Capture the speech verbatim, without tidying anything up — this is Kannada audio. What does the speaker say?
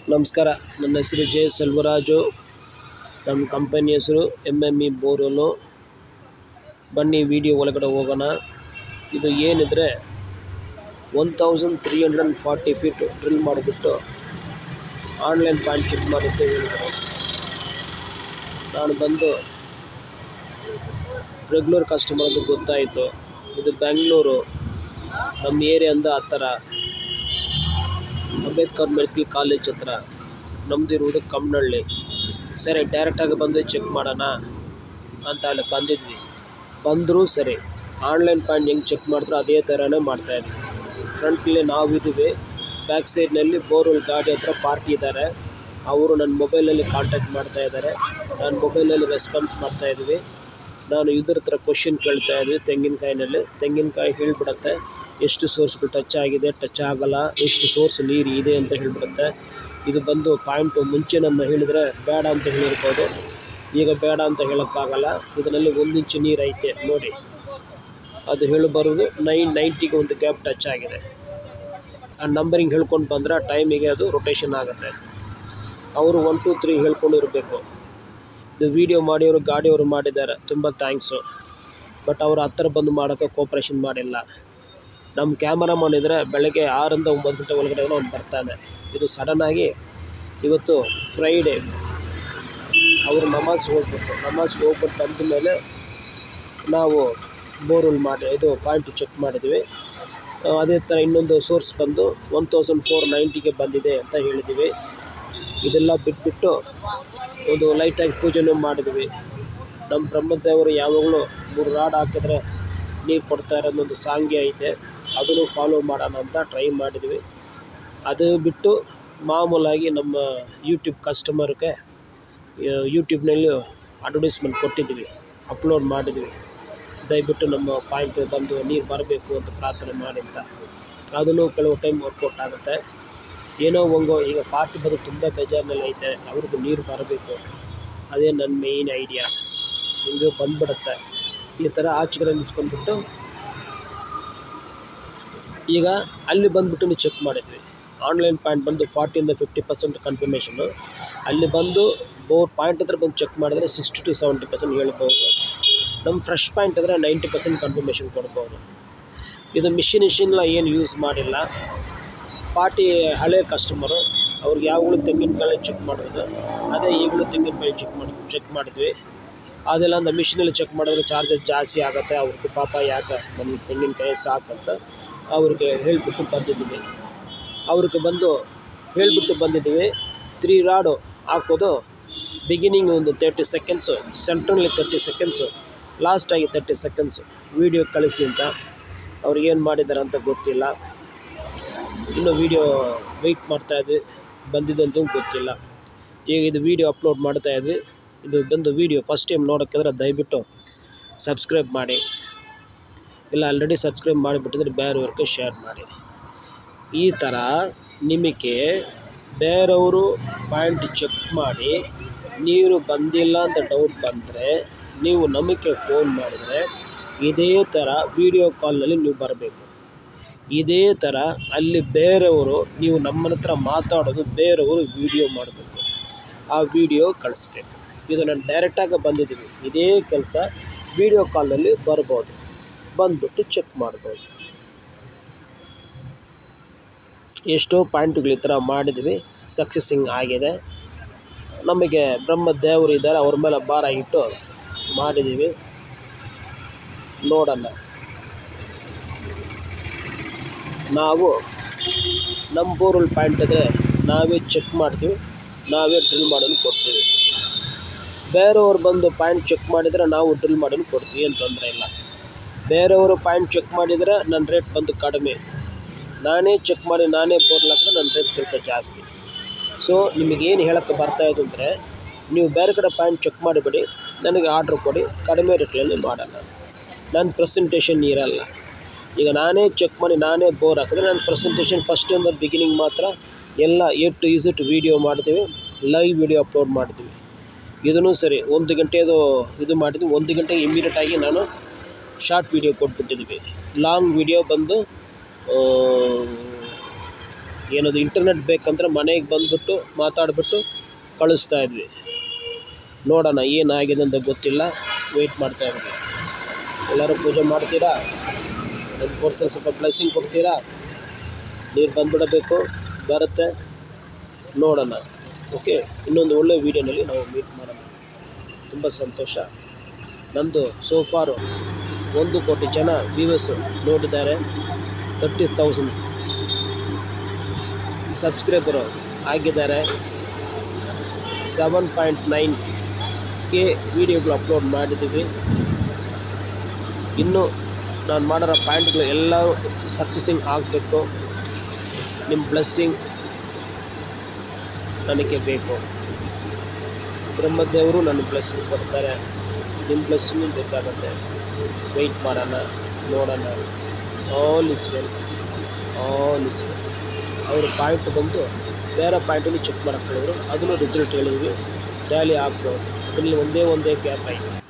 ನಮಸ್ಕಾರ. ನನ್ನ ಹೆಸರು ಜೆ ಸೆಲ್ವರಾಜು. ನಮ್ಮ ಕಂಪನಿ ಹೆಸರು ಎಮ್ ಎಮ್ ಇ ಬೋರ್ವೆಲ್ಲು. ಬನ್ನಿ ವಿಡಿಯೋ ಒಳಗಡೆ ಹೋಗೋಣ. ಇದು ಏನಿದ್ರೆ one thousand three hundred and forty feet drill ಮಾಡಿಬಿಟ್ಟು ಆನ್ಲೈನ್ ಪಾಯಿಂಟ್ ಚೆಕ್ ಮಾಡಿದ್ದೆ ಹೇಳಿದರು. ನಾನು ಬಂದು ರೆಗ್ಯುಲರ್ ಕಸ್ಟಮರ್ ಅಂತ ಗೊತ್ತಾಯಿತು. ಇದು ಬೆಂಗಳೂರು, ನಮ್ಮ ಏರಿಯಿಂದ ಆ ಥರ ಅಂಬೇಡ್ಕರ್ ಮೆಡಿಕಲ್ ಕಾಲೇಜ್ ಹತ್ರ, ನಮ್ಮದಿರುವುದು ಕಮ್ಮನಹಳ್ಳಿ. ಸರಿ, ಡೈರೆಕ್ಟಾಗಿ ಬಂದು ಚೆಕ್ ಮಾಡೋಣ ಅಂತ ಅಲ್ಲಿ ಬಂದಿದ್ವಿ. ಬಂದರೂ ಸರಿ, ಆನ್ಲೈನ್ ಪಾಯಿಂಟ್ ಹೆಂಗೆ ಚೆಕ್ ಮಾಡಿದ್ರು ಅದೇ ಥರನೇ ಮಾಡ್ತಾಯಿದ್ವಿ. ಫ್ರಂಟಲ್ಲಿ ನಾವಿದ್ದೀವಿ, ಬ್ಯಾಕ್ ಸೈಡ್ನಲ್ಲಿ ಬೋರ್ವೆಲ್ ಗಾಡಿ ಹತ್ರ ಪಾರ್ಟಿ ಇದ್ದಾರೆ. ಅವರು ನನ್ನ ಮೊಬೈಲಲ್ಲಿ ಕಾಂಟ್ಯಾಕ್ಟ್ ಮಾಡ್ತಾಯಿದ್ದಾರೆ. ನಾನು ಮೊಬೈಲಲ್ಲಿ ರೆಸ್ಪಾನ್ಸ್ ಮಾಡ್ತಾಯಿದ್ವಿ. ನಾನು ಇದ್ರ ಹತ್ರ ಕ್ವಶನ್ ಕೇಳ್ತಾಯಿದ್ವಿ. ತೆಂಗಿನಕಾಯಿನಲ್ಲಿ ತೆಂಗಿನಕಾಯಿ ಹೇಳಿಬಿಡುತ್ತೆ ಎಷ್ಟು ಸೋರ್ಸ್ಗಳು ಟಚ್ ಆಗಿದೆ, ಟಚ್ ಆಗೋಲ್ಲ, ಎಷ್ಟು ಸೋರ್ಸ್ ನೀರು ಇದೆ ಅಂತ ಹೇಳಿಬಿಡುತ್ತೆ. ಇದು ಬಂದು ಪಾಯಿಂಟು ಮುಂಚೆ ನಮ್ಮ ಹೇಳಿದರೆ ಬೇಡ ಅಂತ ಹೇಳಿರ್ಬೋದು, ಈಗ ಬೇಡ ಅಂತ ಹೇಳೋಕ್ಕಾಗಲ್ಲ. ಇದರಲ್ಲಿ ಒಂದು ಇಂಚು ನೀರು ಐತೆ ನೋಡಿ, ಅದು ಹೇಳಿ ಬರೋದು ನೈನ್ ನೈಂಟಿಗೆ ಒಂದು ಗ್ಯಾಪ್ ಟಚ್ ಆಗಿದೆ. ಆ ನಂಬರಿಂಗ್ ಹೇಳ್ಕೊಂಡು ಬಂದರೆ ಟೈಮಿಗೆ ಅದು ರೊಟೇಷನ್ ಆಗುತ್ತೆ. ಅವರು ಒನ್ ಟು ತ್ರೀ ಹೇಳ್ಕೊಂಡು ಇರಬೇಕು. ಇದು ವೀಡಿಯೋ ಮಾಡಿಯವರು ಗಾಡಿಯವರು ಮಾಡಿದ್ದಾರೆ, ತುಂಬ ಥ್ಯಾಂಕ್ಸು. ಬಟ್ ಅವರು ಹತ್ತಿರ ಬಂದು ಮಾಡೋಕ್ಕೆ ಕೋಪ್ರೇಷನ್ ಮಾಡಿಲ್ಲ. ನಮ್ಮ ಕ್ಯಾಮರಾಮನ್ ಇದ್ದರೆ ಬೆಳಗ್ಗೆ ಆರರಿಂದ ಒಂಬತ್ತು ಗಂಟೆ ಒಳಗಡೆ ಅವ್ನು ಬರ್ತಾನೆ. ಇದು ಸಡನ್ನಾಗಿ ಇವತ್ತು ಫ್ರೈಡೇ, ಅವರು ನಮಾಜ್ ಹೋಗ್ಬಿಟ್ಟು ನಮಾಜ್ಗೆ ಹೋಗ್ಬಿಟ್ಟು ಬಂದ ಮೇಲೆ ನಾವು ಬೋರ್ವೆಲ್ ಮಾಡಿ ಇದು ಪಾಯಿಂಟ್ ಚೆಕ್ ಮಾಡಿದ್ವಿ. ಅದೇ ಥರ ಇನ್ನೊಂದು ಸೋರ್ಸ್ ಬಂದು ಒನ್ ತೌಸಂಡ್ ಫೋರ್ ನೈಂಟಿಗೆ ಬಂದಿದೆ ಅಂತ ಹೇಳಿದ್ವಿ. ಇದೆಲ್ಲ ಬಿಟ್ಬಿಟ್ಟು ಒಂದು ಲೈಟಾಗಿ ಪೂಜೆನೂ ಮಾಡಿದ್ವಿ. ನಮ್ಮ ಬ್ರಹ್ಮದೇವರು ಯಾವಾಗಲೂ ಮೂರು ರಾಡ್ ಹಾಕಿದ್ರೆ ನೀರು ಕೊಡ್ತಾ ಇರೋದೊಂದು ಸಾಂಗ್ಯ ಐತೆ, ಅದನ್ನು ಫಾಲೋ ಮಾಡೋಣ ಅಂತ ಟ್ರೈ ಮಾಡಿದ್ವಿ. ಅದು ಬಿಟ್ಟು ಮಾಮೂಲಾಗಿ ನಮ್ಮ ಯೂಟ್ಯೂಬ್ ಕಸ್ಟಮರ್ಗೆ ಯೂಟ್ಯೂಬ್ನಲ್ಲಿ ಅಡ್ವರ್ಟೈಸ್ಮೆಂಟ್ ಕೊಟ್ಟಿದ್ವಿ, ಅಪ್ಲೋಡ್ ಮಾಡಿದ್ವಿ. ದಯವಿಟ್ಟು ನಮ್ಮ ಪಾಯಿಂಟ್ ಬಂದು ನೀರು ಬರಬೇಕು ಅಂತ ಪ್ರಾರ್ಥನೆ ಮಾಡಿ ಅಂತ. ಅದನ್ನು ಕೆಲವು ಟೈಮ್ ವರ್ಕೌಟ್ ಆಗುತ್ತೆ. ಏನೋ ಒಂದು ಈಗ ಪಾರ್ಟಿ ಬರೋದು ತುಂಬ ಬೇಜಾರಿನಲ್ಲಿ ಐತೆ, ಅವ್ರಿಗೂ ನೀರು ಬರಬೇಕು, ಅದೇ ನನ್ನ ಮೇಯ್ನ್ ಐಡಿಯಾ. ಹಿಂಗೆ ಬಂದುಬಿಡುತ್ತೆ ಈ ಥರ ಆಚೆಗಡೆ ನಿಂತ್ಕೊಂಡ್ಬಿಟ್ಟು. ಈಗ ಅಲ್ಲಿ ಬಂದುಬಿಟ್ಟು ನೀವು ಚೆಕ್ ಮಾಡಿದ್ವಿ. ಆನ್ಲೈನ್ ಪಾಯಿಂಟ್ ಬಂದು ಫಾರ್ಟಿಯಿಂದ ಫಿಫ್ಟಿ ಪರ್ಸೆಂಟ್ ಕನ್ಫರ್ಮೇಷನು. ಅಲ್ಲಿ ಬಂದು ಬೋರ್ ಪಾಯಿಂಟ್ ಹತ್ರ ಬಂದು ಚೆಕ್ ಮಾಡಿದ್ರೆ ಸಿಕ್ಸ್ಟಿ ಟು ಸೆವೆಂಟಿ ಪರ್ಸೆಂಟ್ ಹೇಳ್ಬೋದು. ನಮ್ಮ ಫ್ರೆಶ್ ಪಾಯಿಂಟ್ ಅಂದರೆ ನೈಂಟಿ ಪರ್ಸೆಂಟ್ ಕನ್ಫರ್ಮೇಷನ್ ಕೊಡ್ಬೋದು. ಇದು ಮಿಷಿನ್ ಇಷಿನ್ಲ ಏನು ಯೂಸ್ ಮಾಡಿಲ್ಲ. ಪಾರ್ಟಿ ಹಳೆ ಕಸ್ಟಮರು, ಅವ್ರಿಗೆ ಯಾವಾಗಲೂ ತೆಂಗಿನಕಾಯಿ ಚೆಕ್ ಮಾಡೋದು, ಅದೇ ಈಗಲೂ ತೆಂಗಿನಕಾಯಿ ಚೆಕ್ ಮಾಡಿ ಚೆಕ್ ಮಾಡಿದ್ವಿ. ಅದೆಲ್ಲ அந்த ಮಿಷಿನಲ್ಲಿ ಚೆಕ್ ಮಾಡಿದ್ರೆ ಚಾರ್ಜಸ್ ಜಾಸ್ತಿ ಆಗುತ್ತೆ. ಅವ್ರಿಗೆ ಪಾಪ ಯಾಕೆ ನಮ್ಮ ತೆಂಗಿನಕಾಯಿ ಸಾಕಂತ ಅವ್ರಿಗೆ ಹೇಳಿಬಿಟ್ಟು ಬಂದಿದ್ದೀವಿ. ಅವ್ರಿಗೆ ಬಂದು ಹೇಳಿಬಿಟ್ಟು ಬಂದಿದ್ದೀವಿ. ತ್ರೀ ರಾಡು ಹಾಕೋದು ಬಿಗಿನಿಂಗ್ ಒಂದು ತರ್ಟಿ ಸೆಕೆಂಡ್ಸು, ಸೆಂಟ್ರಲ್ಲಿ ತರ್ಟಿ ಸೆಕೆಂಡ್ಸು, ಲಾಸ್ಟಾಗಿ ತರ್ಟಿ ಸೆಕೆಂಡ್ಸು ವೀಡಿಯೋ ಕಳಿಸಿ ಅಂತ. ಅವ್ರಿಗೇನು ಮಾಡಿದ್ದಾರೆ ಅಂತ ಗೊತ್ತಿಲ್ಲ. ಇನ್ನೂ ವೀಡಿಯೋ ವೆಯ್ಟ್ ಮಾಡ್ತಾಯಿದ್ವಿ, ಬಂದಿದ್ದಂತೂ ಗೊತ್ತಿಲ್ಲ. ಈಗ ಇದು ವೀಡಿಯೋ ಅಪ್ಲೋಡ್ ಮಾಡ್ತಾಯಿದ್ವಿ. ಇದು ಬಂದು ವೀಡಿಯೋ ಫಸ್ಟ್ ಟೈಮ್ ನೋಡೋಕ್ಕಿದ್ರೆ ದಯವಿಟ್ಟು ಸಬ್ಸ್ಕ್ರೈಬ್ ಮಾಡಿ, ಇಲ್ಲ ಆಲ್ರೆಡಿ ಸಬ್ಸ್ಕ್ರೈಬ್ ಮಾಡಿಬಿಟ್ಟಿದ್ರೆ ಬೇರೆಯವ್ರಿಗೆ ಶೇರ್ ಮಾಡಿ. ಈ ಥರ ನಿಮಗೆ ಬೇರೆಯವರು ಪಾಯಿಂಟ್ ಚೆಕ್ ಮಾಡಿ ನೀರು ಬಂದಿಲ್ಲ ಅಂತ ಡೌಟ್ ಬಂದರೆ ನೀವು ನಮಗೆ ಫೋನ್ ಮಾಡಿದರೆ ಇದೇ ಥರ ವೀಡಿಯೋ ಕಾಲ್ನಲ್ಲಿ ನೀವು ಬರಬೇಕು. ಇದೇ ಥರ ಅಲ್ಲಿ ಬೇರೆಯವರು ನೀವು ನಮ್ಮ ಹತ್ರ ಮಾತಾಡೋದು ಬೇರೆಯವರು ವೀಡಿಯೋ ಮಾಡಬೇಕು, ಆ ವಿಡಿಯೋ ಕಳಿಸ್ಬೇಕು. ಇದು ನಾನು ಡೈರೆಕ್ಟಾಗಿ ಬಂದಿದ್ದೀವಿ. ಇದೇ ಕೆಲಸ ವೀಡಿಯೋ ಕಾಲ್ನಲ್ಲಿ ಬರ್ಬೋದು, ಬಂದುಬಿಟ್ಟು ಚೆಕ್ ಮಾಡ್ಬೋದು. ಎಷ್ಟೋ ಪಾಯಿಂಟ್ಗಳು ಈ ಥರ ಮಾಡಿದ್ವಿ, ಸಕ್ಸಸ್ಸಿಂಗ್ ಆಗಿದೆ. ನಮಗೆ ಬ್ರಹ್ಮದೇವರು ಇದ್ದಾರೆ, ಅವ್ರ ಮೇಲೆ ಭಾರ ಇಟ್ಟು ಮಾಡಿದ್ದೀವಿ. ನೋಡೋಣ, ನಾವು ನಮ್ಮ ಬೋರ್ವೆಲ್ ಪಾಯಿಂಟ್ ಇದ್ದರೆ ನಾವೇ ಚೆಕ್ ಮಾಡ್ತೀವಿ, ನಾವೇ ಡ್ರಿಲ್ ಮಾಡೋದು ಕೊಡ್ತೀವಿ. ಬೇರೆಯವ್ರು ಬಂದು ಪಾಯಿಂಟ್ ಚೆಕ್ ಮಾಡಿದರೆ ನಾವು ಡ್ರಿಲ್ ಮಾಡೋದು ಕೊಡ್ತೀವಿ, ಏನು ತೊಂದರೆ ಇಲ್ಲ. ಬೇರೆಯವರು ಪಾಯಿಂಟ್ ಚೆಕ್ ಮಾಡಿದರೆ ನನ್ನ ರೇಟ್ ಬಂದು ಕಡಿಮೆ, ನಾನೇ ಚೆಕ್ ಮಾಡಿ ನಾನೇ ಬೋರ್ಲ್ ಹಾಕಿದ್ರೆ ನನ್ನ ರೇಟ್ ಸ್ವಲ್ಪ ಜಾಸ್ತಿ. ಸೊ ನಿಮಗೇನು ಹೇಳೋಕ್ಕೆ ಬರ್ತಾಯಿದ್ದು ಅಂದರೆ, ನೀವು ಬೇರೆ ಕಡೆ ಪಾಯಿಂಟ್ ಚೆಕ್ ಮಾಡಿಬಿಡಿ, ನನಗೆ ಆರ್ಡ್ರ್ ಕೊಡಿ, ಕಡಿಮೆ ರೇಟ್ನಲ್ಲಿ ಮಾಡೋಣ. ನನ್ನ ಪ್ರೆಸೆಂಟೇಷನ್ ಇರಲ್ಲ. ಈಗ ನಾನೇ ಚೆಕ್ ಮಾಡಿ ನಾನೇ ಬೋರ್ ಹಾಕಿದ್ರೆ ನನ್ನ ಪ್ರೆಸೆಂಟೇಷನ್ ಫಸ್ಟಿಂದ ಬಿಗಿನಿಂಗ್ ಮಾತ್ರ ಎಲ್ಲ ಎ ಟು ಇಸಿಟ್ ವೀಡಿಯೋ ಮಾಡ್ತೀವಿ, ಲೈವ್ ವೀಡಿಯೋ ಅಪ್ಲೋಡ್ ಮಾಡ್ತೀವಿ. ಇದೂ ಸರಿ, ಒಂದು ಗಂಟೆದು ಇದು ಮಾಡಿದ್ವಿ. ಒಂದು ಗಂಟೆಗೆ ಇಮಿಡಿಯೇಟಾಗಿ ನಾನು ಶಾರ್ಟ್ ವೀಡಿಯೋ ಕೊಟ್ಬಿಟ್ಟಿದ್ವಿ. ಲಾಂಗ್ ವೀಡಿಯೋ ಬಂದು ಏನದು ಇಂಟರ್ನೆಟ್ ಬೇಕಂದ್ರೆ ಮನೆಗೆ ಬಂದುಬಿಟ್ಟು ಮಾತಾಡಿಬಿಟ್ಟು ಕಳಿಸ್ತಾ ಇದ್ವಿ. ನೋಡೋಣ ಏನಾಗಿದೆ ಅಂತ ಗೊತ್ತಿಲ್ಲ, ವೆಯ್ಟ್ ಮಾಡ್ತಾ ಇದ್ವಿ. ಎಲ್ಲರೂ ಪೂಜೆ ಮಾಡ್ತೀರಾ? ನನ್ನ ಕೋರ್ಸಲ್ಲಿ ಸ್ವಲ್ಪ ಬ್ಲೆಸ್ಸಿಂಗ್ ಕೊಡ್ತೀರಾ? ನೀರು ಬಂದುಬಿಡಬೇಕು, ಬರುತ್ತೆ, ನೋಡೋಣ. ಓಕೆ, ಇನ್ನೊಂದು ಒಳ್ಳೆಯ ವೀಡಿಯೋನಲ್ಲಿ ನಾವು ಮೀಟ್ ಮಾಡೋಣ. ತುಂಬ ಸಂತೋಷ. ನಂದು ಸೋಫಾರು ಒಂದು ಕೋಟಿ ಜನ ವ್ಯೂವರ್ಸು ನೋಡಿದ್ದಾರೆ. ತರ್ಟಿ ತೌಸಂಡ್ ಸಬ್ಸ್ಕ್ರೈಬರು ಆಗಿದ್ದಾರೆ. ಸೆವೆನ್ ಪಾಯಿಂಟ್ ನೈನ್ ಕೆ ವೀಡಿಯೋಗಳು ಅಪ್ಲೋಡ್ ಮಾಡಿದ್ದೀವಿ. ಇನ್ನು ನಾನು ಮಾಡಿರೋ ಪಾಯಿಂಟ್ಗಳು ಎಲ್ಲ ಸಕ್ಸಸ್ಸಿಂಗ್ ಆಗಬೇಕು. ನಿಮ್ಮ ಬ್ಲೆಸ್ಸಿಂಗ್ ನನಗೆ ಬೇಕು. ಬ್ರಹ್ಮದೇವರು ನನ್ನ ಬ್ಲೆಸ್ಸಿಂಗ್ ಕೊಡ್ತಾರೆ, ನಿಮ್ಮ ಬ್ಲೆಸ್ಸಿಂಗ್ ಬೇಕಾಗುತ್ತೆ. ವೆಯ್ಟ್ ಮಾಡೋಣ, ನೋಡೋಣ. All is well, all is well. ಅವರು ಪಾಯಿಂಟ್ ಬಂದು ಬೇರೆ ಪಾಯಿಂಟಲ್ಲಿ ಚೆಕ್ ಮಾಡೋಕ್ಕೆ ಹೇಳಿದ್ರು, ಅದನ್ನು ರಿಸಲ್ಟ್ ಹೇಳಿದ್ವಿ. ಟ್ಯಾಲಿ ಆಗ್ಬೋದು. ಅದರಲ್ಲಿ ಒಂದೇ ಒಂದೇ ಗ್ಯಾಪ್ ಆಯಿತು.